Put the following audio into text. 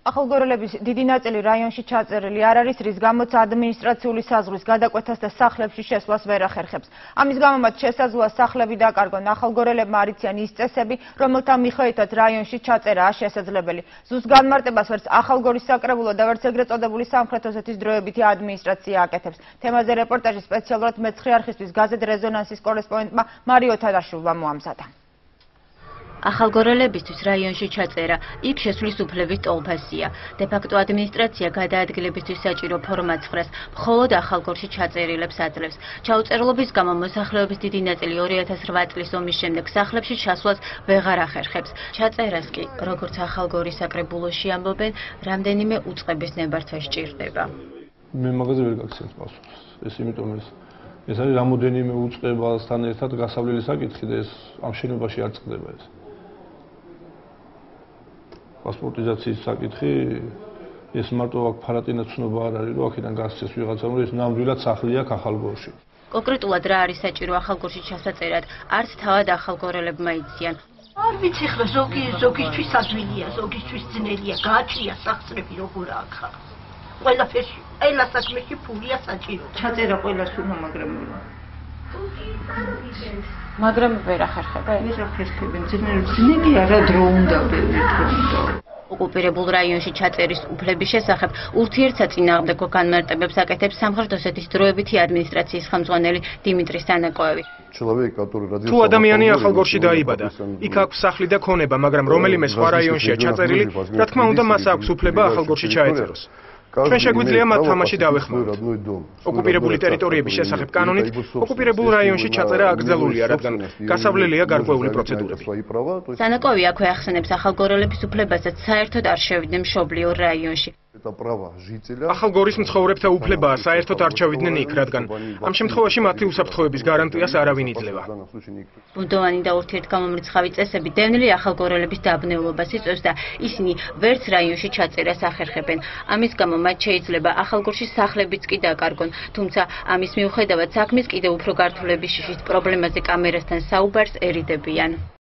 ახალგორელების დიდი ნაწილი რაიონში ჩაწერილი არ არის, რის გამოც ადმინისტრაციული საზღვრის გადაკვეთას და სახლებში შესვლას ვერ ახერხებს. ამის გამო მათ შესაძლოა სახლები დაკარგონ. ახალგორელებმა არ იციან ის წესები, რომელთა მიხედვითაც რაიონში ჩაწერაა შესაძლებელი. ზუსტ განმარტებას ვერც ახალგორის საკრებულო და ვერც ეგრეთ წოდებული სამხრეთ ოსეთის დროებითი ადმინისტრაცია აკეთებს. თემაზე რეპორტაჟი სპეციალურად მეცხრე არხისთვის გაზეთ რეზონანსის კორესპონდენტმა მარიო თადაშვილმა მოამზადა. ახალგორელებისთვის რაიონში ჩაწერა იქ შესვლის უფლების ტოლფასია. დე-ფაქტო ადმინისტრაცია გადაადგილებისთვის საჭირო ფორმატს ხრას მხოლოდ ახალგორში ჩაწერილებს აძლევს. ჩაუწერლობის გამო მოსახლეობის დიდი ნაწილი 2008 წლის ომის შემდეგ სახლებში ჩასვლას ვეღარ ახერხებს. ჩაწერას კი, როგორც ახალგორის საკრებულოში ამბობენ, რამდენიმე უწყების ნებართვა სჭირდება. მე მაგაზე ვერ გაქცევს პასუხს. ეს იმიტომ ეს არის რამოდენიმე უწყებასთან ერთად გასავლელი საკითხი და ეს ამ შენობაში არ წყდება ეს. პასპორტიზაციის საკითხი ეს მარტო აქ ფარატინა ცნობა არ არის, რომ აქედან გასცეს ვიღაცა, რომ ეს ნამდვილად სახლი აქვს ახალგორში. კონკრეტულად რა არის საჭირო ახალგორში ჩასაწერად, არც თავად ახალგორელებმა იციან. არ ვიცი ხლა ზოგისთვის ადვილია, ზოგისთვის ძნელია, გააჩნია სახსრები როგორ აქა. ყველაფერში, ყველა საქმეში ფულია საჭირო. ჩაწერა ყველას უნდა, მაგრამ ვერ ახერხებენ. ძნელი არა დრო უნდა, ბევრი დრო უნდა. ოკუპირებულ რაიონში ჩაწერის უფლების შესახებ ურთიერთსაწინააღმდეგო განმარტებებს აკეთებს სამხრეთ ოსეთის დროებითი ადმინისტრაციის ხელმძღვანელი დიმიტრი სანაკოევი. თუ ადამიანი ახალგორში დაიბადა, იქ აქვს სახლი და ქონება, მაგრამ რომელიმე სხვა რაიონშია ჩაწერილი, რა თქმა უნდა მას აქვს უფლება ახალგორში ჩაეწეროს. ჩვენ შეგვიძლია მათ თამაში დავეხმაროთ. ოკუპირებული ტერიტორიების შესახებ კანონით ოკუპირებულ რაიონში ჩაწერა აკრძალულია, რადგან გასავლელია გარკვეული პროცედურები. სანაკოვი აქვე ახსენებს ახალგორელების უფლებასაც საერთოდ არ შევიდნენ მშობლიურ რაიონში. ახალგორის მცხოვრებთა უფლებაა საერთოდ არ ჩავიდნენ იქ, რადგან ამ შემთხვევაში მათი უსაფრთხოების გარანტიას არავინ იძლევა. ბუნდოვანი და ურთიერთგამომრიცხავი წესები დევნილი ახალგორელების დაბნეულობას იწვევს და ისინი ვერც რაიონში ჩაწერას ახერხებენ. ამის გამო მათ შეიძლება ახალგორში სახლებიც კი დაკარგონ, თუმცა ამის მიუხედავად საქმის კიდევ უფრო გართულების შიშით პრობლემაზე კამერასთან საუბარს ერიდებიან.